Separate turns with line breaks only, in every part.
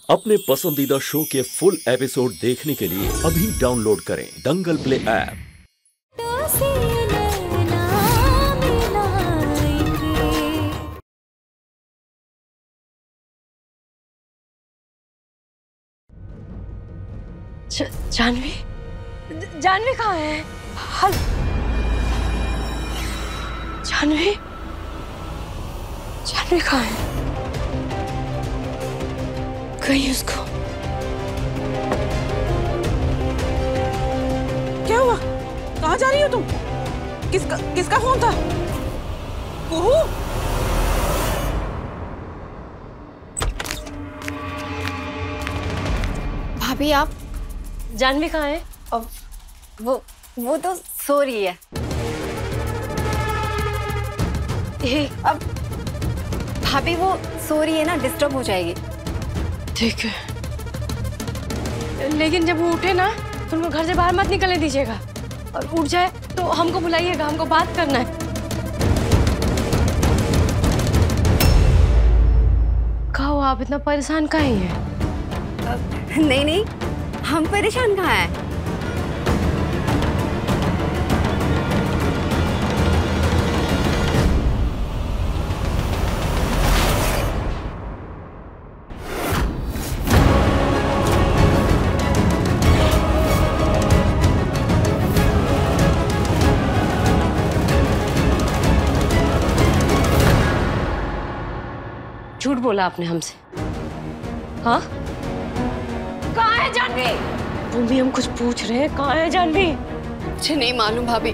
अपने पसंदीदा शो के फुल एपिसोड देखने के लिए अभी डाउनलोड करें दंगल प्ले ऐप।
जानवी जानवी कहाँ है? हल जानवी जानवी कहाँ है? कहीं उसको
क्या हुआ? कहाँ जा रही हो तुम? किसका फोन था? कुहू?
भाभी आप
जानवी कहाँ है?
अब वो तो सो रही है। अब भाभी वो सो रही है ना, डिस्टर्ब हो जाएगी।
ठीक है, लेकिन जब वो उठे ना तो उनको घर से बाहर मत निकलने दीजिएगा, और उठ जाए तो हमको बुलाइएगा, हमको बात करना है। कहो आप इतना परेशान काहे हैं?
नहीं, हम परेशान कहाँ हैं?
झूठ बोला आपने हमसे, हाँ? कहाँ है जानवी? तुम भी हम कुछ पूछ रहे हैं, कहाँ है जानवी?
मुझे नहीं मालूम भाभी।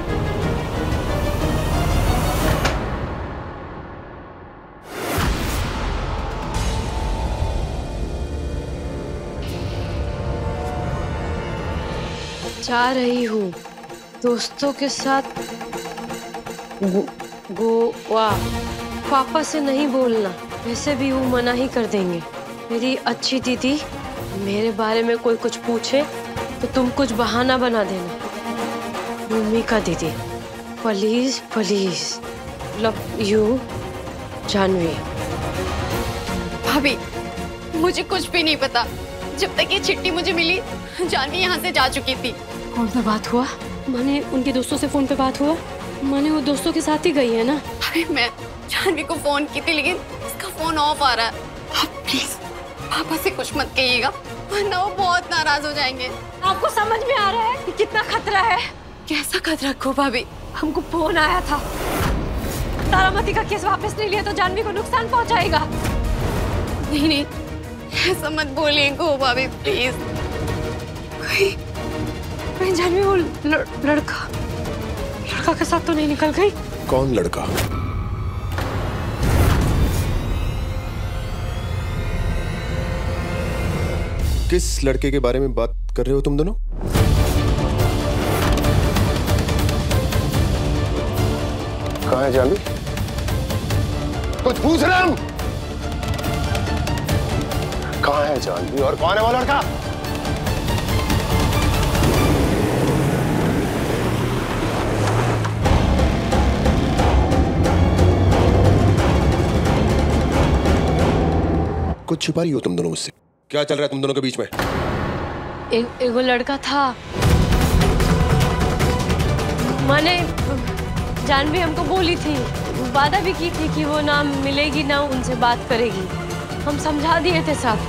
जा रही हूँ दोस्तों के साथ गोवा। पापा से नहीं बोलना, वैसे भी वो मना ही कर देंगे। मेरी अच्छी दीदी, मेरे बारे में कोई कुछ पूछे तो तुम कुछ बहाना बना देना। भूमिका दीदी, please please, love you Janvi.
भाभी मुझे कुछ भी नहीं पता। जब तक ये चिट्ठी मुझे मिली, जानवी यहाँ से जा चुकी थी।
फोन पे बात हुआ? माने उनके दोस्तों से फोन पे बात हुआ? माने वो दोस्तों के साथ ही गई है ना?
अरे मैं जानवी को फोन की थी, लेकिन उसका फोन ऑफ आ रहा है। आप प्लीज पापा से कुछ मत कहिएगा, वरना वो बहुत नाराज हो जाएंगे।
आपको समझ में आ रहा है कि कितना खतरा है?
कैसा खतरा को भाभी?
हमको फोन आया था, तारामती का केस वापस नहीं लिया तो जानवी को नुकसान पहुंचाएगा।
नहीं, ऐसा मत बोलिए को भाभी, प्लीज।
कहीं जानवी वो लड़का के साथ तो नहीं निकल गई?
कौन लड़का? किस लड़के के बारे में बात कर रहे हो तुम दोनों? कहाँ है जानवी? कुछ पूछ रहे हम। कहाँ है जानवी और कौन है वो लड़का? कुछ छुपा रही हो तुम दोनों मुझसे? क्या चल रहा है तुम दोनों के बीच में?
एक वो लड़का था, माने जानवी हमको बोली थी, वादा भी की थी कि वो ना मिलेगी ना उनसे बात करेगी। हम समझा दिए थे सब।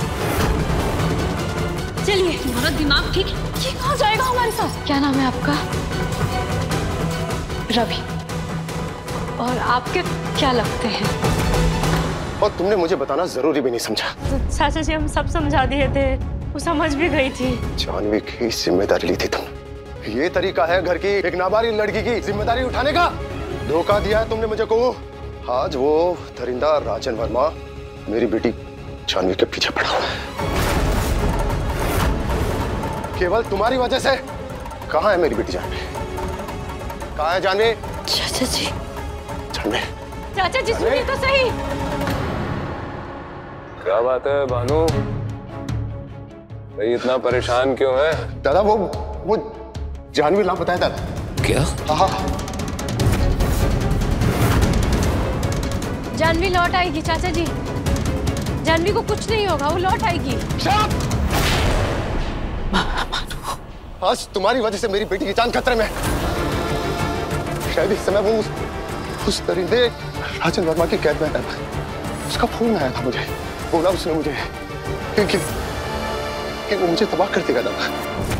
चलिए, तुम्हारा दिमाग ठीक हो जाएगा हमारे साथ। क्या नाम है आपका? रवि। और आपके क्या लगते हैं?
और तुमने मुझे बताना जरूरी भी नहीं समझा।
चाचा जी हम सब समझा दिए थे, वो समझ भी गई थी।
जानवी की जिम्मेदारी ली थी तुमने। ये तरीका है घर की एक नाबालिग लड़की की जिम्मेदारी उठाने का? धोखा दिया है तुमने मुझे को। आज वो दरिंदा राजन वर्मा मेरी बेटी जानवी के पीछे पड़ा हुआ है, केवल तुम्हारी वजह से। कहाँ है मेरी बेटी जानवी? कहाँ है जानवी?
चाचा जी।
जानवी,
चाचा जी सुनिए तो सही।
क्या बात है भानु, भाई इतना परेशान क्यों है?
दादा वो जानवी लापता है दादा।
क्या?
हाँ,
जानवी लौट आएगी चाचा जी। जानवी को कुछ नहीं होगा, वो लौट आएगी।
आज तुम्हारी वजह से मेरी बेटी की जान खतरे में है। शायद इस समय वो उस दरिंदे राजन वर्मा की कैद में है। उसका फोन आया था मुझे, बोला उसने मुझे कि वो मुझे तबाह कर देगा दादा।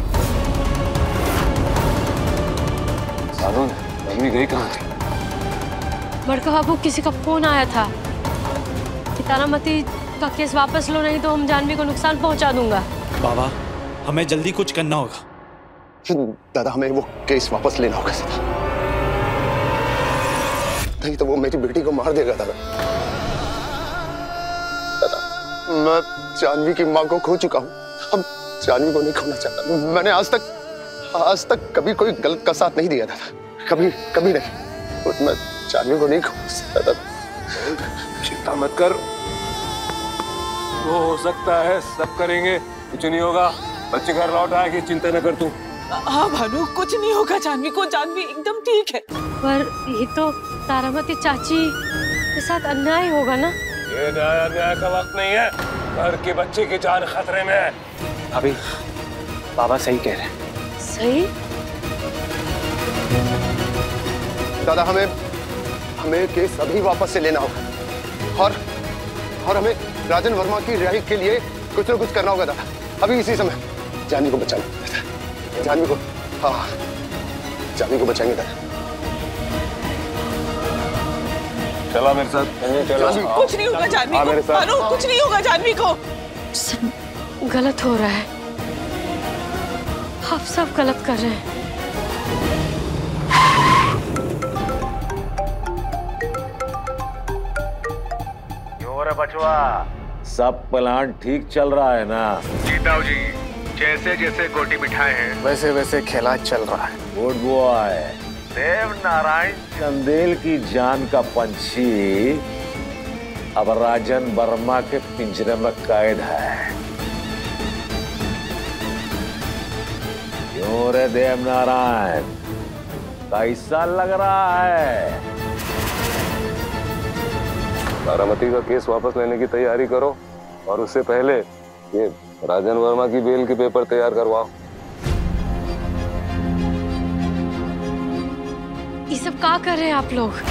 साधु मम्मी गई कहाँ थी?
बड़का बाबू, किसी का फोन आया था कि तारामती का केस वापस लो, नहीं तो हम जानवी को नुकसान पहुंचा दूंगा।
बाबा, हमें जल्दी कुछ करना होगा।
दादा, हमें वो केस वापस लेना होगा सदा, नहीं तो वो मेरी बेटी को मार देगा दादा। दादा, मैं जानवी की मां को खो चुका हूँ, अब जानवी को नहीं खोना चाहता। मैंने आज तक कभी कोई गलत का साथ नहीं दिया दादा, कभी नहीं। मैं जानवी को नहीं खो सकता।
चिंता मत कर, वो हो सकता है, सब करेंगे, कुछ नहीं होगा। बच्चे घर लौट आएगी, चिंता न कर तू।
हाँ भानु, कुछ नहीं होगा जानवी को, जानवी एकदम ठीक है।
पर ये तो तारामती चाची के साथ अन्याय होगा ना।
ये अन्याय का वक्त नहीं है, घर के बच्चे की जान खतरे में है।
अभी बाबा सही कह रहे हैं।
सही?
दादा, हमें केस अभी वापस से लेना होगा और हमें राजन वर्मा की रिहाई के लिए कुछ न कुछ करना होगा दादा, अभी इसी समय। जानवी को बचाना, जानवी को, हाँ, जानवी को बचाएंगे दादा।
चला मेरे साथ, चला।
कुछ नहीं होगा जानवी को,
मेरे साथ।
भानु, कुछ नहीं होगा जानवी को।
सब गलत हो रहा है, आप सब गलत कर रहे हैं।
बचवा, सब प्लान ठीक चल रहा है ना?
जी ताऊ जी, जैसे जैसे गोटी बिठाए हैं
वैसे वैसे खेला चल रहा है।
Good boy. देव नारायण चंदेल की जान का पंछी अब राजन वर्मा के पिंजरे में कैद है। क्यों रे देव नारायण, कैसा लग रहा है?
तारामती का केस वापस लेने की तैयारी करो और उससे पहले ये राजन वर्मा की बेल के पेपर तैयार करवाओ।
ये सब क्या कर रहे हैं आप लोग?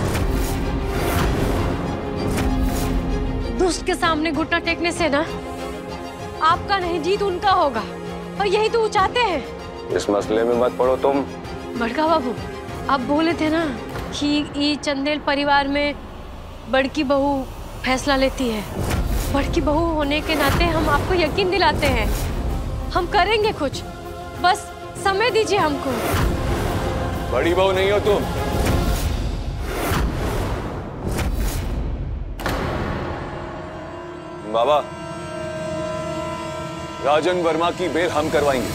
दुष्ट के सामने घुटना टेकने से ना आपका नहीं, जीत उनका होगा, और यही तो वो चाहते हैं।
इस मसले में मत पड़ो तुम।
बड़का बाबू, आप बोले थे ना कि ये चंदेल परिवार में बड़की बहू फैसला लेती है। बड़की बहू होने के नाते हम आपको यकीन दिलाते हैं, हम करेंगे कुछ, बस समय दीजिए हमको।
बड़ी बहू नहीं हो तुम। बाबा, राजन वर्मा की बेल हम करवाएंगे।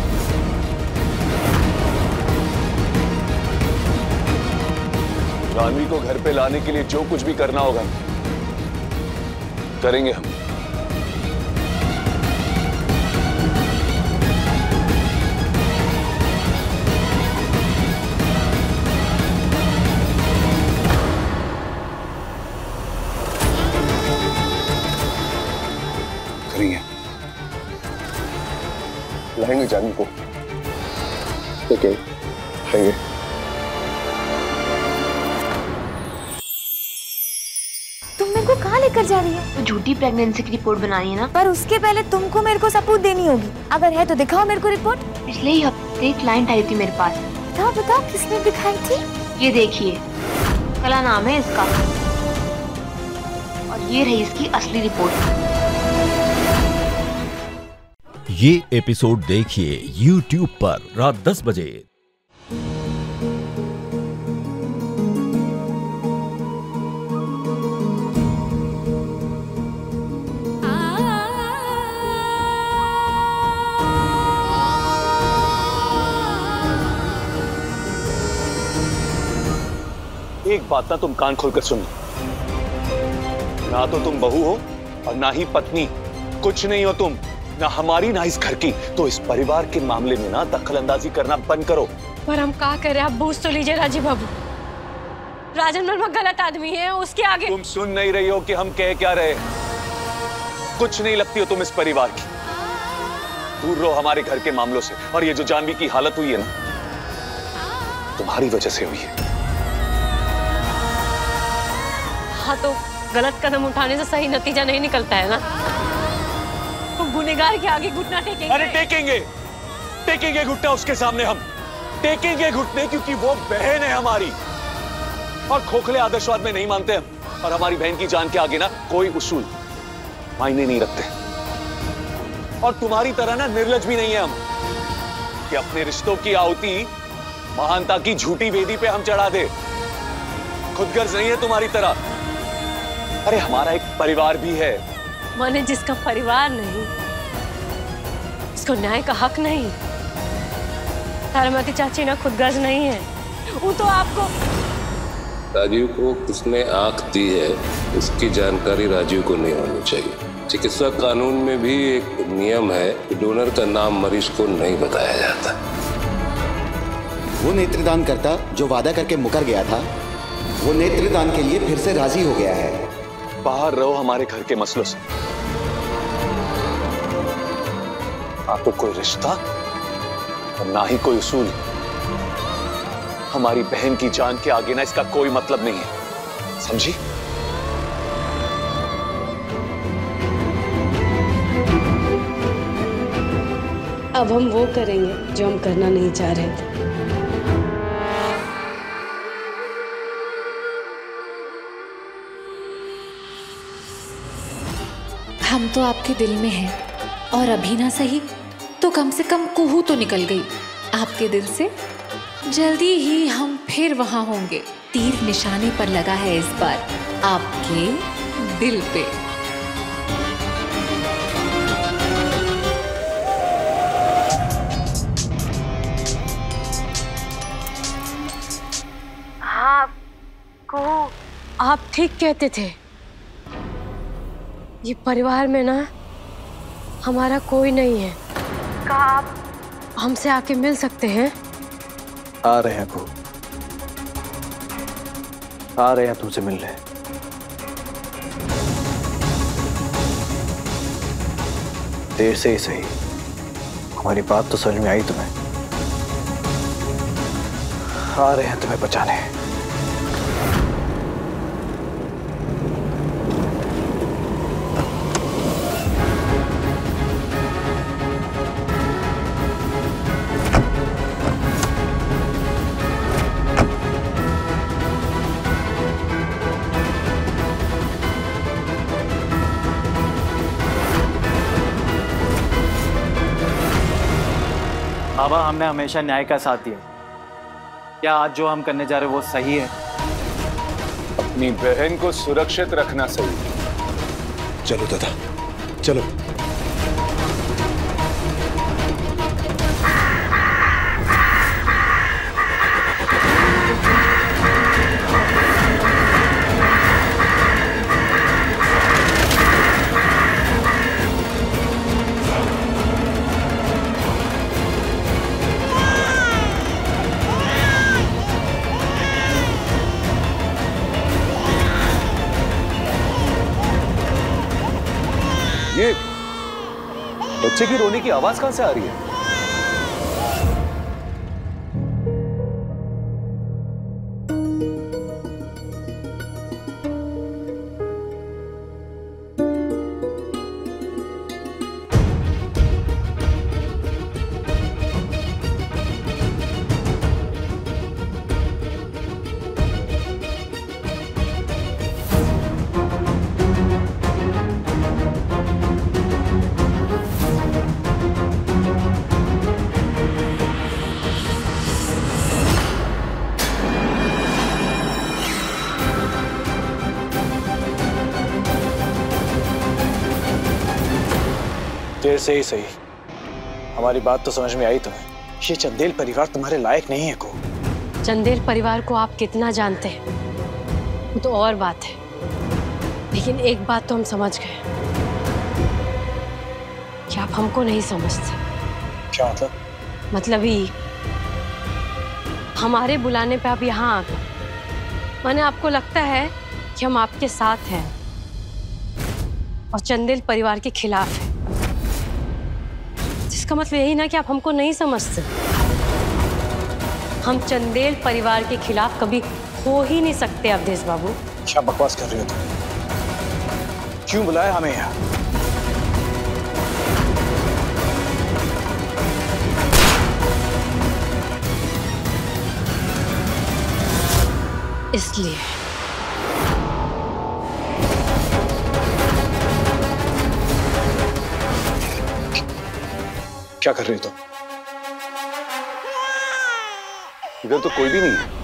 जानवी को घर पे लाने के लिए जो कुछ भी करना होगा करेंगे हम।
करेंगे, लाएंगे जानवी को, लेके आएंगे।
तुम मेरे को कहाँ लेकर जा रही है?
तो झूठी प्रेगनेंसी की रिपोर्ट बनानी है ना।
पर उसके पहले तुमको मेरे को सबूत देनी होगी। अगर है तो दिखाओ मेरे को रिपोर्ट।
पिछले ही हफ्ते क्लाइंट आई थी मेरे पास।
बताओ बताओ, किसने दिखाई थी?
ये देखिए, कला नाम है इसका, और ये रही इसकी असली रिपोर्ट।
ये एपिसोड देखिए YouTube पर रात 10 बजे।
एक बात ना तुम कान खोलकर सुन, ना तो तुम बहू हो और ना ही पत्नी, कुछ नहीं हो तुम, ना हमारी ना इस घर की। तो इस परिवार के मामले में ना दखलंदाजी करना बंद करो।
पर हम क्या करें, आप बूझ तो लीजिए राजीव बाबू, राजन वर्मा गलत आदमी है, उसके आगे।
तुम सुन नहीं रही हो कि हम कह क्या रहे? कुछ नहीं लगती हो तुम इस परिवार की। दूर रहो हमारे घर के मामलों से। और ये जो जानवी की हालत हुई है ना, तुम्हारी वजह से हुई है।
हाँ, तो गलत कदम उठाने से सही नतीजा नहीं निकलता है ना। तो गुनहगार के आगे घुटना टेकेंगे?
अरे टेकेंगे घुटना उसके सामने। हम टेकेंगे घुटने क्योंकि वो बहन है हमारी, और खोखले आदर्शवाद में नहीं मानते हम। और हमारी बहन की जान के आगे ना कोई उसूल मायने नहीं रखते। और तुम्हारी तरह ना निर्लज भी नहीं है हम कि अपने रिश्तों की आहुति महानता की झूठी वेदी पे हम चढ़ा दे। खुदगर्ज नहीं है तुम्हारी तरह। अरे हमारा एक परिवार भी है।
माने जिसका परिवार नहीं, इसको न्याय का हक नहीं। तारामती चाची ना खुदगर्ज नहीं है। वो तो आपको
राजीव को किसने आंख दी है इसकी जानकारी राजीव को नहीं होनी चाहिए। चिकित्सा कानून में भी एक नियम है कि डोनर का नाम मरीज को नहीं बताया जाता।
वो नेत्रदान करता जो वादा करके मुकर गया था, वो नेत्रदान के लिए फिर से राजी हो गया है।
बाहर रहो हमारे घर के मसलों से। ना तो कोई रिश्ता और ना ही कोई उसूल। हमारी बहन की जान के आगे ना इसका कोई मतलब नहीं है, समझी?
अब हम वो करेंगे जो हम करना नहीं चाह रहे थे।
हम तो आपके दिल में हैं, और अभी ना सही तो कम से कम कुहू तो निकल गई आपके दिल से। जल्दी ही हम फिर वहां होंगे। तीर निशाने पर लगा है इस बार, आपके दिल पे।
हाँ कुहू, आप ठीक कहते थे। ये परिवार में ना हमारा कोई नहीं है। क्या आप हमसे आके मिल सकते हैं?
आ रहे हैं को, आ रहे हैं तुमसे मिलने। देर से ही सही, हमारी बात तो समझ में आई तुम्हें। आ रहे हैं तुम्हें बचाने। बाबा, हमने हमेशा न्याय का साथ दिया। क्या आज जो हम करने जा रहे हैं वो सही है?
अपनी बहन को सुरक्षित रखना सही है।
चलो दादा, चलो।
ये बच्चे की रोने की आवाज कहां से आ रही है?
देर से ही सही, हमारी बात तो समझ में आई तुम्हें। ये चंदेल परिवार तुम्हारे लायक नहीं है को।
चंदेल परिवार को आप कितना जानते हैं वो तो और बात है, लेकिन एक बात तो हम समझ गए कि आप हमको नहीं समझते।
क्या मतलब?
मतलब ही हमारे बुलाने पे आप यहाँ आ गए, माने आपको लगता है कि हम आपके साथ हैं। और चंदेल परिवार के खिलाफ है। जिसका मतलब यही ना कि आप हमको नहीं समझते। हम चंदेल परिवार के खिलाफ कभी हो ही नहीं सकते अवधेश बाबू।
क्या बकवास कर रही हो तुम? क्यों बुलाया हमें यहाँ?
इसलिए
क्या कर रही हो तुम?
इधर तो कोई भी नहीं है।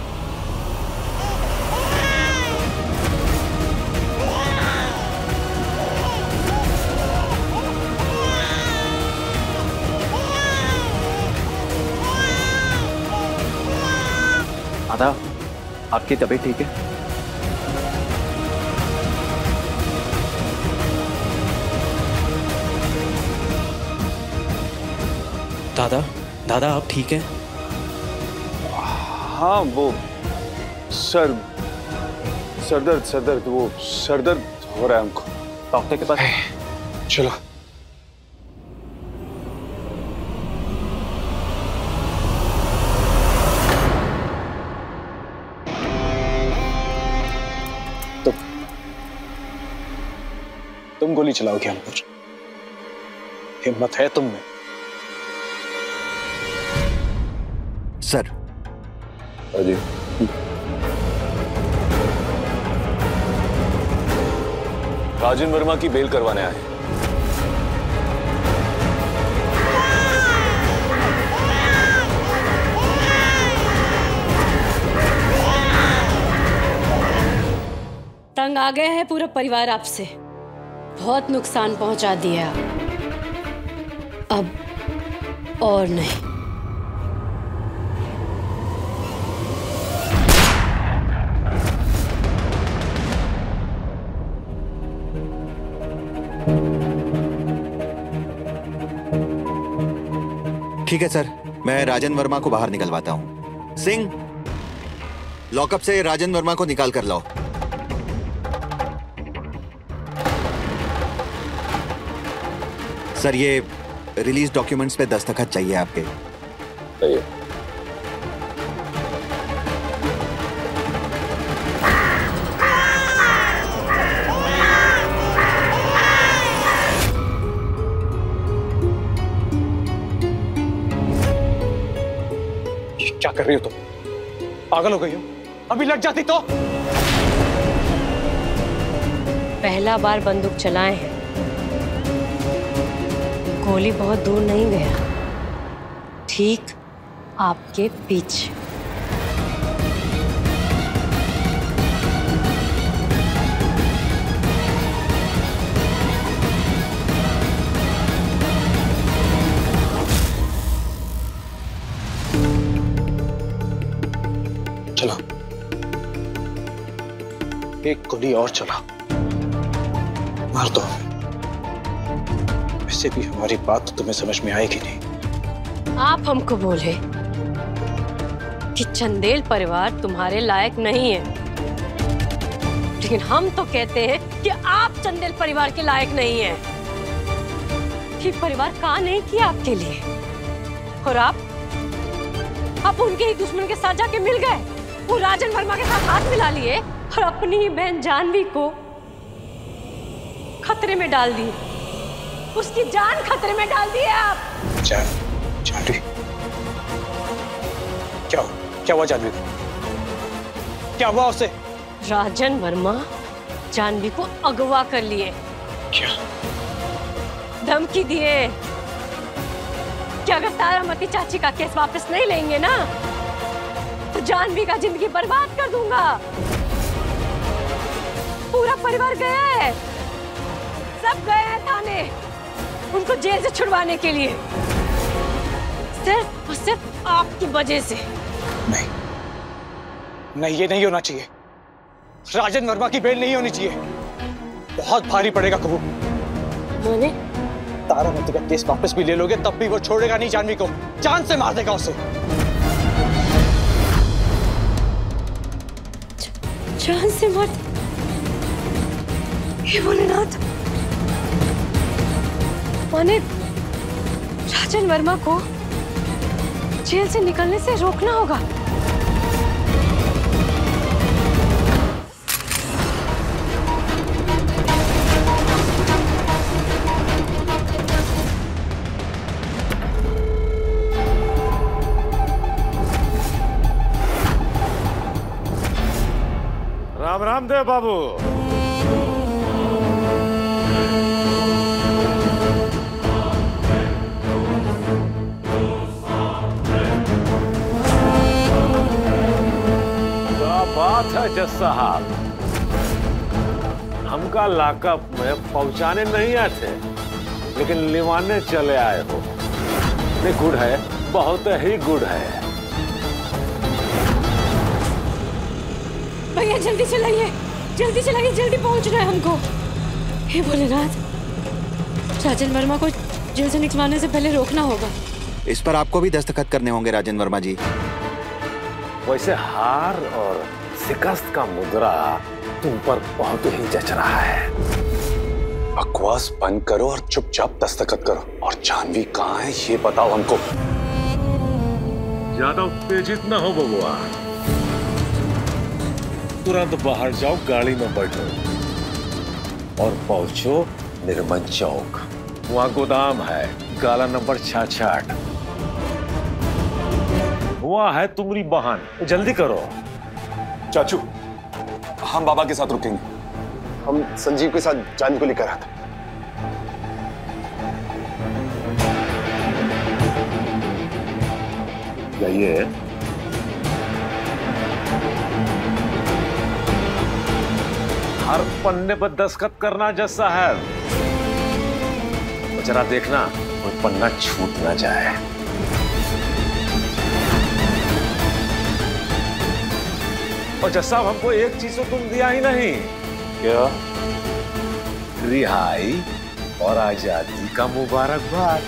दादा, आपकी तबीयत ठीक है? दादा, दादा आप ठीक हैं?
हाँ, वो सरदर्द वो सरदर्द हो रहा है हमको।
डॉक्टर के पास
चलो।
तुम गोली चलाओगे हम पर? हिम्मत है तुम में?
सर।
अजी,
राजन वर्मा की बेल करवाने आए।
तंग आ गया है पूरा परिवार आपसे। बहुत नुकसान पहुंचा दिया, अब और नहीं।
ठीक है सर, मैं राजन वर्मा को बाहर निकलवाता हूं। सिंह, लॉकअप से राजन वर्मा को निकाल कर लाओ। सर, ये रिलीज डॉक्यूमेंट्स पे दस्तखत चाहिए आपके।
क्या कर रही हो तुम? पागल हो गई हो? अभी लग जाती तो।
पहला बार बंदूक चलाए हैं, गोली बहुत दूर नहीं गया, ठीक आपके पीछे।
चला, एक गोली और चला, मार दो। वैसे भी हमारी बात तो तुम्हें समझ में आएगी नहीं।
आप हमको बोले कि चंदेल परिवार तुम्हारे लायक नहीं है, लेकिन हम तो कहते हैं कि आप चंदेल परिवार के लायक नहीं हैं। ये परिवार काम नहीं किया आपके लिए, और आप उनके ही दुश्मन के साथ जाके मिल गए। वो राजन वर्मा के साथ हाथ मिला लिए और अपनी ही बहन जानवी को खतरे में डाल दी। उसकी जान खतरे में डाल दी है आप।
जानवी, क्या हुआ जानवी को? क्या हुआ उसे?
राजन वर्मा जानवी को अगवा कर लिए।
क्या?
धमकी दिए कि अगर तारामती चाची का केस वापस नहीं लेंगे ना, तो जानवी का जिंदगी बर्बाद कर दूंगा। पूरा परिवार गया है, सब गए हैं थाने उनको जेल से छुड़वाने के लिए, सिर्फ और सिर्फ आपकी वजह से।
नहीं, ये नहीं होना चाहिए। राजन वर्मा की बेल नहीं होनी चाहिए। बहुत भारी पड़ेगा कबू।
मैंने
तारामती का केस वापस भी ले लोगे तब भी वो छोड़ेगा नहीं जानवी को, जान से मार देगा उसे।
जान से मार? ये भोलेनाथ, उन्हें राजन वर्मा को जेल से निकलने से रोकना होगा।
राम राम देव बाबू। क्या बात है जज साहब, हमका लॉकअप में पहुंचाने नहीं आए थे, लेकिन लिवाने चले आए हो। नहीं, गुड है, बहुत ही गुड है।
भैया जल्दी चलाइए, जल्दी चलाइए, जल्दी पहुंचना है हमको। हे भोलेनाथ, राजन वर्मा को जेल से निकलवाने से पहले रोकना होगा।
इस पर आपको भी दस्तखत करने होंगे राजन वर्मा जी।
वैसे हार और शिकस्त का मुद्रा तुम पर बहुत ही जच रहा है।
बकवास बंद करो और चुपचाप दस्तखत करो। और जानवी कहाँ है ये बताओ हमको।
ज्यादा उत्तेजित ना हो बबुआ, तुरंत बाहर जाओ, गाड़ी में बैठो और पहुंचो निर्मल चौक। वहां गोदाम है, गाला नंबर 66। हुआ है तुम्हारी बहन, जल्दी करो।
चाचू, हम बाबा के साथ रुकेंगे।
हम संजीव के साथ जानवी को लेकर आते।
जाइए। हर पन्ने पर दस्तखत करना जज साहब। जरा देखना कोई पन्ना छूट ना जाए। और जज साहब, हमको एक चीज तो तुम दिया ही नहीं। क्या? रिहाई और आजादी का मुबारकबाद।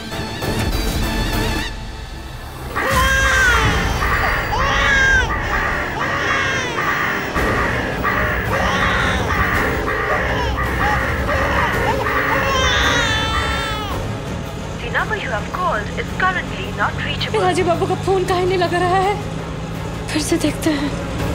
राजीव बाबू का फोन काहे नहीं लग रहा है? फिर से देखते हैं।